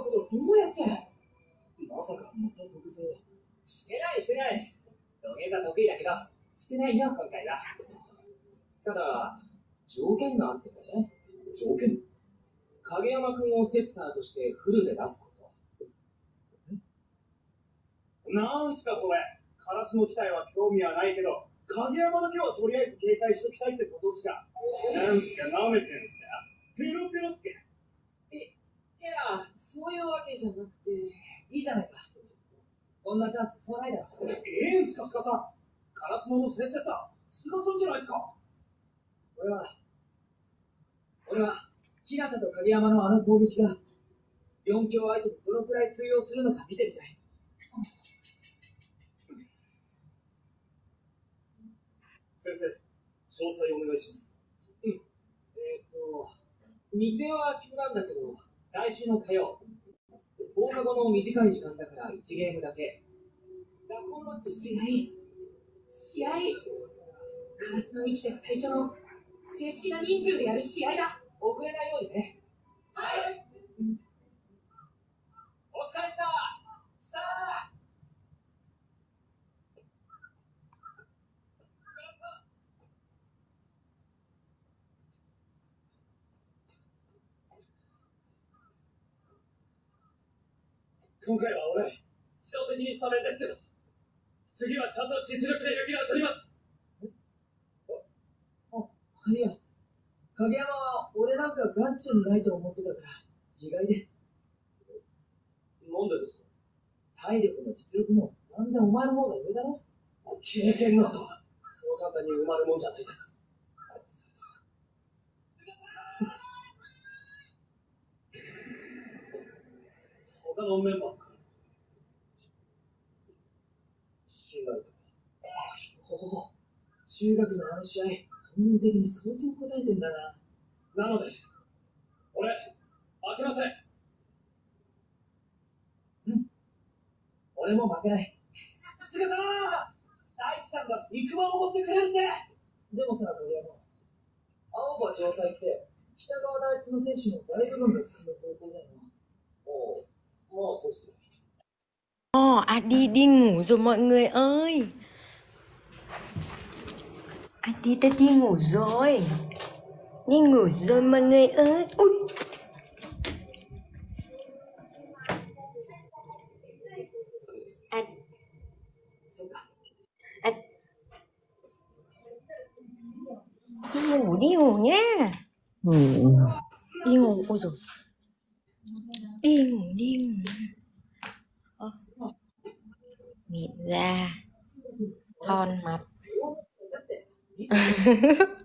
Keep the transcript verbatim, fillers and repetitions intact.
ことどうやってまさかまた毒性してないしてない土下座得意だけどしてないよ今回はただ条件があってね条件影山君をセッターとしてフルで出すことなんすかそれカラスの自体は興味はないけど影山だけはとりあえず警戒しときたいってことっすかなんすか舐めてんすかペロペロっすかいやそういうわけじゃなくていいじゃないかこんなチャンスそうないだろええんすかスカさんカラスののせっせたスガさんじゃないですか俺は俺は日向と影山のあの攻撃がよん強相手にどのくらい通用するのか見てみたい先生詳細お願いしますうんえっ、ー、と日程は急なんだけど来週の火曜放課後の短い時間だからいちゲームだけ試合試合カラスのに来て最初の正式な人数でやる試合だ遅れないようにねはい、うん、お疲れしたした今回は俺自動的にスタメンですけど次はちゃんと実力でレギュラー取りますあ、あ、いや影山は俺なんか眼中にないと思ってたから意外でなんでですか体力も実力も断然お前の方が上だろ経験の差はそう簡単に埋まるもんじゃないです他のメンバーから信頼とほほほ中学のあの試合本人的に相当答えてんだななので俺負けませんうん俺も負けない菅さん大地さんが肉まんを持ってくれるってでもさ影山青葉城西って北川大地の選手の大部分が進む方向だよなおうまあそうっすね Ồ, à đi đi ngủ rồi mọi người ơi. À đi đã đi ngủ rồi. Đi ngủ rồi mọi người ơi. Ui. À, à, đi ngủ đi ngủ nhá. Ngủ. Đi ngủ ôi rồi. Đi ngủ đi ngủ. Ờ. Mịn ra. Thon mặt.